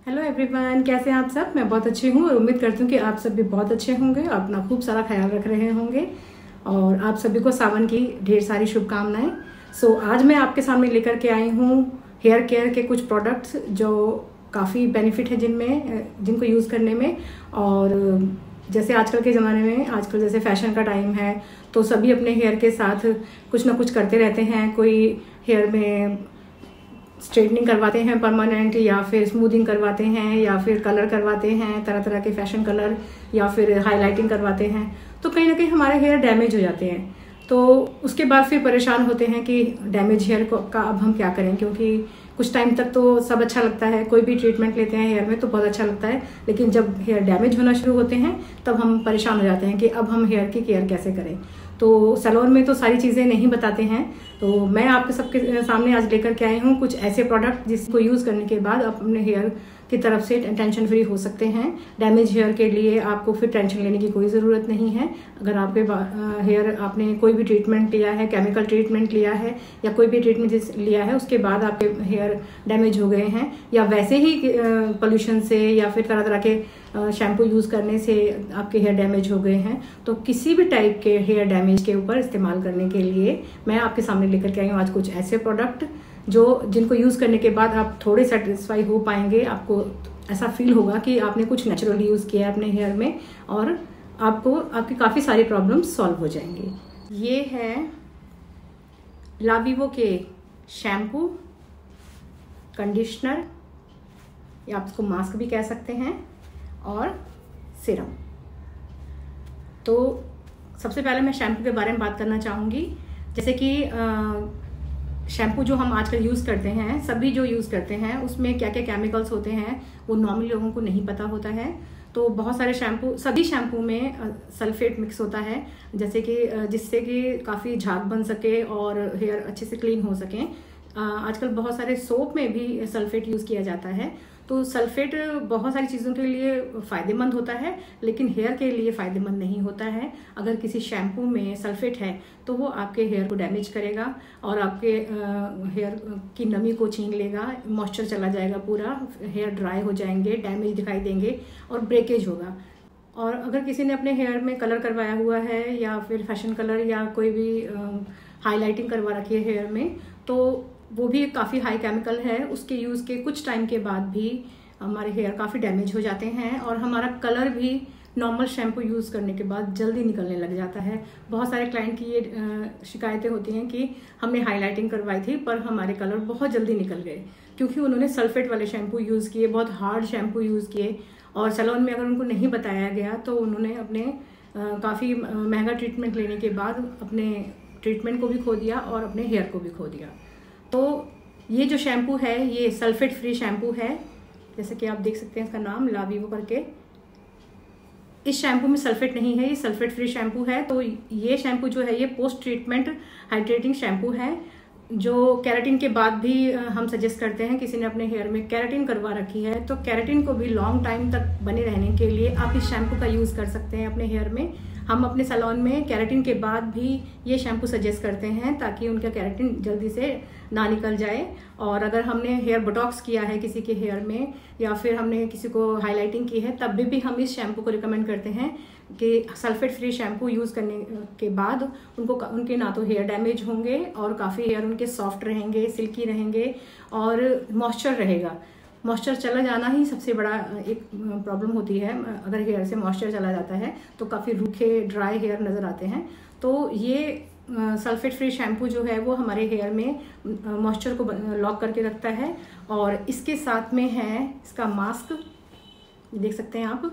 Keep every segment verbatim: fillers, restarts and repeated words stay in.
Hello everyone, कैसे हैं आप सब। मैं बहुत अच्छी हूँ और उम्मीद करती हूँ कि आप सब भी बहुत अच्छे होंगे और अपना खूब सारा ख्याल रख रहे होंगे। और आप सभी को सावन की ढेर सारी शुभकामनाएं। सो so, आज मैं आपके सामने लेकर के आई हूँ हेयर केयर के कुछ प्रोडक्ट्स जो काफ़ी बेनिफिट है जिनमें जिनको यूज़ करने में। और जैसे आजकल के ज़माने में, आजकल जैसे फैशन का टाइम है, तो सभी अपने हेयर के साथ कुछ ना कुछ करते रहते हैं। कोई हेयर में स्ट्रेटनिंग करवाते हैं परमानेंट, या फिर स्मूदिंग करवाते हैं, या फिर कलर करवाते हैं, तरह तरह के फैशन कलर, या फिर हाईलाइटिंग करवाते हैं। तो कहीं ना कहीं हमारे हेयर डैमेज हो जाते हैं। तो उसके बाद फिर परेशान होते हैं कि डैमेज हेयर को का अब हम क्या करें, क्योंकि कुछ टाइम तक तो सब अच्छा लगता है, कोई भी ट्रीटमेंट लेते हैं हेयर में तो बहुत अच्छा लगता है, लेकिन जब हेयर डैमेज होना शुरू होते हैं तब हम परेशान हो जाते हैं कि अब हम हेयर की केयर कैसे करें। तो सैलून में तो सारी चीज़ें नहीं बताते हैं, तो मैं आपके सबके सामने आज लेकर के आई हूँ कुछ ऐसे प्रोडक्ट जिसको यूज़ करने के बाद आप अपने हेयर की तरफ से टेंशन फ्री हो सकते हैं। डैमेज हेयर के लिए आपको फिर टेंशन लेने की कोई ज़रूरत नहीं है। अगर आपके हेयर आपने कोई भी ट्रीटमेंट लिया है, केमिकल ट्रीटमेंट लिया है या कोई भी ट्रीटमेंट लिया है, उसके बाद आपके हेयर डैमेज हो गए हैं, या वैसे ही पोल्यूशन से या फिर तरह तरह के शैम्पू यूज़ करने से आपके हेयर डैमेज हो गए हैं, तो किसी भी टाइप के हेयर डैमेज के ऊपर इस्तेमाल करने के लिए मैं आपके सामने लेकर के आई हूँ आज कुछ ऐसे प्रोडक्ट जो जिनको यूज़ करने के बाद आप थोड़े सेटिस्फाई हो पाएंगे। आपको ऐसा फील होगा कि आपने कुछ नेचुरली यूज़ किया है अपने हेयर में और आपको आपकी काफ़ी सारी प्रॉब्लम्स सॉल्व हो जाएंगी। ये है लाविवो के शैम्पू, कंडीशनर, या आप इसको मास्क भी कह सकते हैं, और सीरम। तो सबसे पहले मैं शैम्पू के बारे में बात करना चाहूँगी। जैसे कि शैम्पू जो हम आजकल यूज़ करते हैं, सभी जो यूज़ करते हैं, उसमें क्या क्या केमिकल्स होते हैं वो नॉर्मली लोगों को नहीं पता होता है। तो बहुत सारे शैम्पू, सभी शैम्पू में सल्फेट मिक्स होता है, जैसे कि जिससे कि काफ़ी झाग बन सके और हेयर अच्छे से क्लीन हो सकें। आजकल बहुत सारे सोप में भी सल्फेट यूज़ किया जाता है। तो सल्फेट बहुत सारी चीज़ों के लिए फ़ायदेमंद होता है, लेकिन हेयर के लिए फ़ायदेमंद नहीं होता है। अगर किसी शैम्पू में सल्फेट है तो वो आपके हेयर को डैमेज करेगा और आपके हेयर की नमी को छीन लेगा, मॉइस्चर चला जाएगा, पूरा हेयर ड्राई हो जाएंगे, डैमेज दिखाई देंगे और ब्रेकेज होगा। और अगर किसी ने अपने हेयर में कलर करवाया हुआ है या फिर फैशन कलर या कोई भी हाईलाइटिंग करवा रखी है हेयर में, तो वो भी काफ़ी हाई केमिकल है। उसके यूज़ के कुछ टाइम के बाद भी हमारे हेयर काफ़ी डैमेज हो जाते हैं और हमारा कलर भी नॉर्मल शैम्पू यूज़ करने के बाद जल्दी निकलने लग जाता है। बहुत सारे क्लाइंट की ये शिकायतें होती हैं कि हमने हाईलाइटिंग करवाई थी पर हमारे कलर बहुत जल्दी निकल गए, क्योंकि उन्होंने सल्फेट वाले शैम्पू यूज़ किए, बहुत हार्ड शैम्पू यूज़ किए, और सैलून में अगर उनको नहीं बताया गया तो उन्होंने अपने काफ़ी महंगा ट्रीटमेंट लेने के बाद अपने ट्रीटमेंट को भी खो दिया और अपने हेयर को भी खो दिया। तो ये जो शैम्पू है ये सल्फेट फ्री शैम्पू है, जैसे कि आप देख सकते हैं इसका नाम लाविवो करके। इस शैम्पू में सल्फेट नहीं है, ये सल्फेट फ्री शैम्पू है। तो ये शैम्पू जो है ये पोस्ट ट्रीटमेंट हाइड्रेटिंग शैम्पू है, जो केराटिन के बाद भी हम सजेस्ट करते हैं। किसी ने अपने हेयर में केराटिन करवा रखी है तो केराटिन को भी लॉन्ग टाइम तक बने रहने के लिए आप इस शैम्पू का यूज़ कर सकते हैं अपने हेयर में। हम अपने सैलून में केराटिन के बाद भी ये शैम्पू सजेस्ट करते हैं ताकि उनका केराटिन जल्दी से ना निकल जाए। और अगर हमने हेयर बोटॉक्स किया है किसी के हेयर में, या फिर हमने किसी को हाईलाइटिंग की है, तब भी, भी हम इस शैम्पू को रिकमेंड करते हैं कि सल्फेट फ्री शैम्पू यूज़ करने के बाद उनको उनके ना तो हेयर डैमेज होंगे और काफ़ी हेयर उनके सॉफ्ट रहेंगे, सिल्की रहेंगे और मॉइस्चर रहेगा। मॉइस्चर चला जाना ही सबसे बड़ा एक प्रॉब्लम होती है। अगर हेयर से मॉइस्चर चला जाता है तो काफ़ी रूखे ड्राई हेयर नज़र आते हैं। तो ये सल्फेट फ्री शैम्पू जो है वो हमारे हेयर में मॉइस्चर को लॉक करके रखता है। और इसके साथ में है इसका मास्क, देख सकते हैं आप।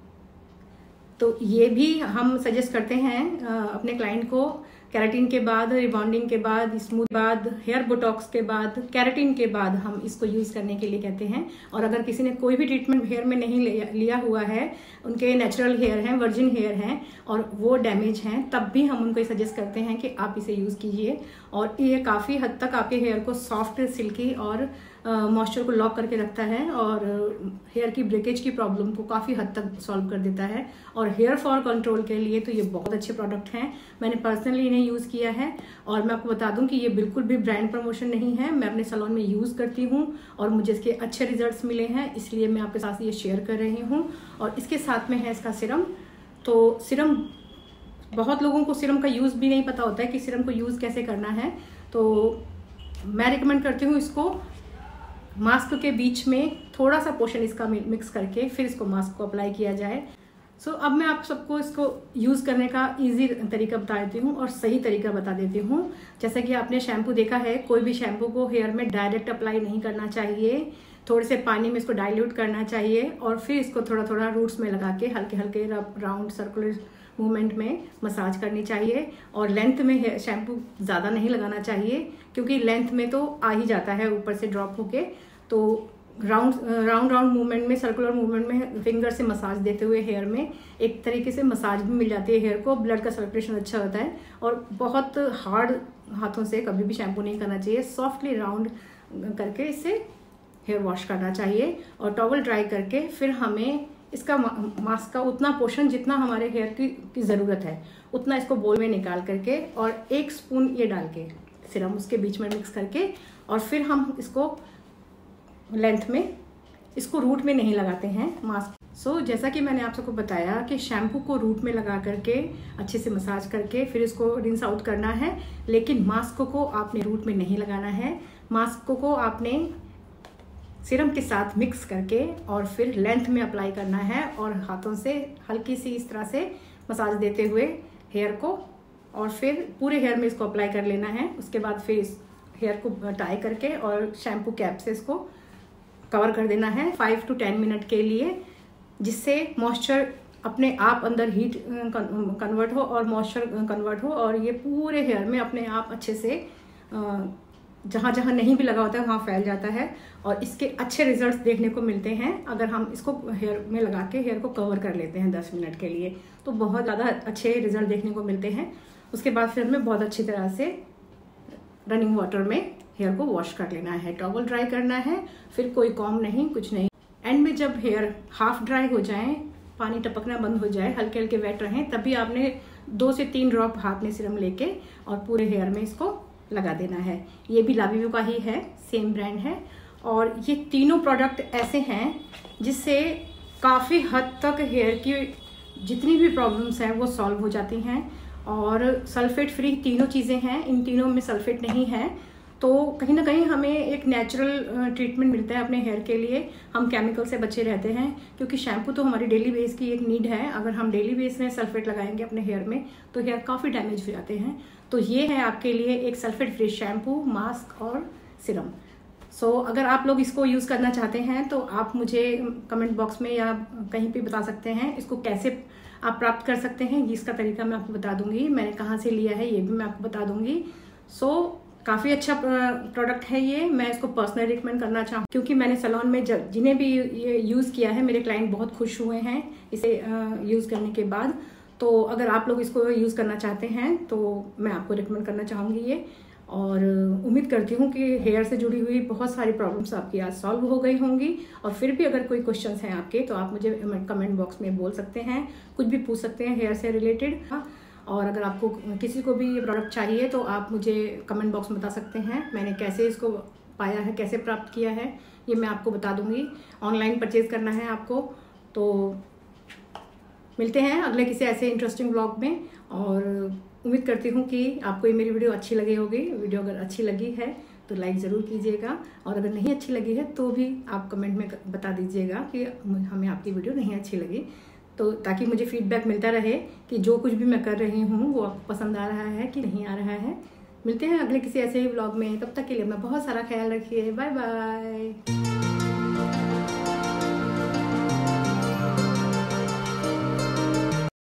तो ये भी हम सजेस्ट करते हैं अपने क्लाइंट को केराटिन के बाद, रिबॉन्डिंग के बाद, स्मूथ बाद, हेयर बोटॉक्स के बाद, केराटिन के बाद हम इसको यूज़ करने के लिए कहते हैं। और अगर किसी ने कोई भी ट्रीटमेंट हेयर में नहीं लिया हुआ है, उनके नेचुरल हेयर हैं, वर्जिन हेयर हैं और वो डैमेज हैं, तब भी हम उनको सजेस्ट करते हैं कि आप इसे यूज़ कीजिए और ये काफ़ी हद तक आपके हेयर को सॉफ्ट, सिल्की और मॉइस्चर को लॉक करके रखता है और हेयर की ब्रेकेज की प्रॉब्लम को काफ़ी हद तक सॉल्व कर देता है। और हेयर फॉल कंट्रोल के लिए तो ये बहुत अच्छे प्रोडक्ट हैं। मैंने पर्सनली इन्हें यूज़ किया है और मैं आपको बता दूं कि ये बिल्कुल भी ब्रांड प्रमोशन नहीं है, मैं अपने सैलून में यूज़ करती हूँ और मुझे इसके अच्छे रिजल्ट्स मिले हैं, इसलिए मैं आपके साथ ये शेयर कर रही हूँ। और इसके साथ में है इसका सिरम। तो सिरम, बहुत लोगों को सिरम का यूज़ भी नहीं पता होता है कि सिरम को यूज़ कैसे करना है, तो मैं रिकमेंड करती हूँ इसको मास्क के बीच में थोड़ा सा पोर्शन इसका मिक्स करके फिर इसको मास्क को अप्लाई किया जाए। सो so, अब मैं आप सबको इसको यूज़ करने का इजी तरीका बता देती हूँ और सही तरीका बता देती हूँ। जैसे कि आपने शैम्पू देखा है, कोई भी शैम्पू को हेयर में डायरेक्ट अप्लाई नहीं करना चाहिए, थोड़े से पानी में इसको डाइल्यूट करना चाहिए और फिर इसको थोड़ा थोड़ा रूट्स में लगा के हल्के हल्के राउंड सर्कुलर मूवमेंट में मसाज करनी चाहिए। और लेंथ में शैम्पू ज़्यादा नहीं लगाना चाहिए क्योंकि लेंथ में तो आ ही जाता है ऊपर से ड्रॉप होके, तो राउंड राउंड राउंड मूवमेंट में, सर्कुलर मूवमेंट में फिंगर से मसाज देते हुए हेयर में एक तरीके से मसाज भी मिल जाती है हेयर को, ब्लड का सर्कुलेशन अच्छा होता है। और बहुत हार्ड हाथों से कभी भी शैम्पू नहीं करना चाहिए, सॉफ्टली राउंड करके इसे हेयर वॉश करना चाहिए और टॉवल ड्राई करके फिर हमें इसका मास्क का उतना पोर्शन जितना हमारे हेयर की, की ज़रूरत है उतना इसको बोल में निकाल करके और एक स्पून ये डाल के सिरम उसके बीच में मिक्स करके और फिर हम इसको लेंथ में, इसको रूट में नहीं लगाते हैं मास्क। सो so, जैसा कि मैंने आप सबको बताया कि शैम्पू को रूट में लगा करके अच्छे से मसाज करके फिर इसको रिंस आउट करना है, लेकिन मास्क को आपने रूट में नहीं लगाना है। मास्क को आपने सिरम के साथ मिक्स करके और फिर लेंथ में अप्लाई करना है और हाथों से हल्की सी इस तरह से मसाज देते हुए हेयर को और फिर पूरे हेयर में इसको अप्लाई कर लेना है। उसके बाद फिर इस हेयर को टाई करके और शैम्पू कैप से इसको कवर कर देना है फाइव टू टेन मिनट के लिए, जिससे मॉइस्चर अपने आप अंदर हीट कन्वर्ट हो और मॉइस्चर कन्वर्ट हो और ये पूरे हेयर में अपने आप अच्छे से जहाँ जहाँ नहीं भी लगा होता है वहाँ फैल जाता है और इसके अच्छे रिजल्ट्स देखने को मिलते हैं अगर हम इसको हेयर में लगा के हेयर को कवर कर लेते हैं दस मिनट के लिए, तो बहुत ज़्यादा अच्छे रिजल्ट देखने को मिलते हैं। उसके बाद फिर हमें बहुत अच्छी तरह से रनिंग वाटर में हेयर को वॉश कर लेना है, टॉवल ड्राई करना है, फिर कोई कॉम नहीं, कुछ नहीं। एंड में जब हेयर हाफ ड्राई हो जाए, पानी टपकना बंद हो जाए, हल्के हल्के वेट रहें, तभी आपने दो से तीन ड्रॉप हाथ में सिरम लेके और पूरे हेयर में इसको लगा देना है। ये भी लाविव्यू का ही है, सेम ब्रांड है और ये तीनों प्रोडक्ट ऐसे हैं जिससे काफ़ी हद तक हेयर की जितनी भी प्रॉब्लम्स हैं वो सॉल्व हो जाती हैं। और सल्फेट फ्री तीनों चीज़ें हैं, इन तीनों में सल्फेट नहीं है, तो कहीं ना कहीं हमें एक नेचुरल ट्रीटमेंट मिलता है अपने हेयर के लिए। हम केमिकल से बचे रहते हैं क्योंकि शैम्पू तो हमारी डेली बेस की एक नीड है, अगर हम डेली बेस में सल्फेट लगाएंगे अपने हेयर में तो हेयर काफ़ी डैमेज हो जाते हैं। तो ये है आपके लिए एक सल्फेट फ्री शैम्पू, मास्क और सिरम। सो so, अगर आप लोग इसको यूज़ करना चाहते हैं तो आप मुझे कमेंट बॉक्स में या कहीं पे बता सकते हैं इसको कैसे आप प्राप्त कर सकते हैं। इसका तरीका मैं आपको बता दूंगी, मैंने कहाँ से लिया है ये भी मैं आपको बता दूंगी। सो so, काफ़ी अच्छा प्रोडक्ट है ये, मैं इसको पर्सनली रिकमेंड करना चाहूँ क्योंकि मैंने सैलून में जब जिन्हें भी ये यूज़ किया है मेरे क्लाइंट बहुत खुश हुए हैं इसे यूज़ करने के बाद। तो अगर आप लोग इसको यूज़ करना चाहते हैं तो मैं आपको रिकमेंड करना चाहूँगी ये, और उम्मीद करती हूँ कि हेयर से जुड़ी हुई बहुत सारी प्रॉब्लम्स आपकी आज सॉल्व हो गई होंगी। और फिर भी अगर कोई क्वेश्चंस हैं आपके तो आप मुझे कमेंट बॉक्स में बोल सकते हैं, कुछ भी पूछ सकते हैं हेयर से रिलेटेड। और अगर आपको किसी को भी ये प्रोडक्ट चाहिए तो आप मुझे कमेंट बॉक्स में बता सकते हैं, मैंने कैसे इसको पाया है, कैसे प्राप्त किया है, ये मैं आपको बता दूंगी। ऑनलाइन परचेज करना है आपको तो मिलते हैं अगले किसी ऐसे इंटरेस्टिंग ब्लॉग में। और उम्मीद करती हूँ कि आपको ये मेरी वीडियो अच्छी लगी होगी। वीडियो अगर अच्छी लगी है तो लाइक ज़रूर कीजिएगा और अगर नहीं अच्छी लगी है तो भी आप कमेंट में बता दीजिएगा कि हमें आपकी वीडियो नहीं अच्छी लगी, तो ताकि मुझे फीडबैक मिलता रहे कि जो कुछ भी मैं कर रही हूँ वो आपको पसंद आ रहा है कि नहीं आ रहा है। मिलते हैं अगले किसी ऐसे ही व्लॉग में, तब तक के लिए मैं बहुत सारा ख्याल रखिए। Bye bye.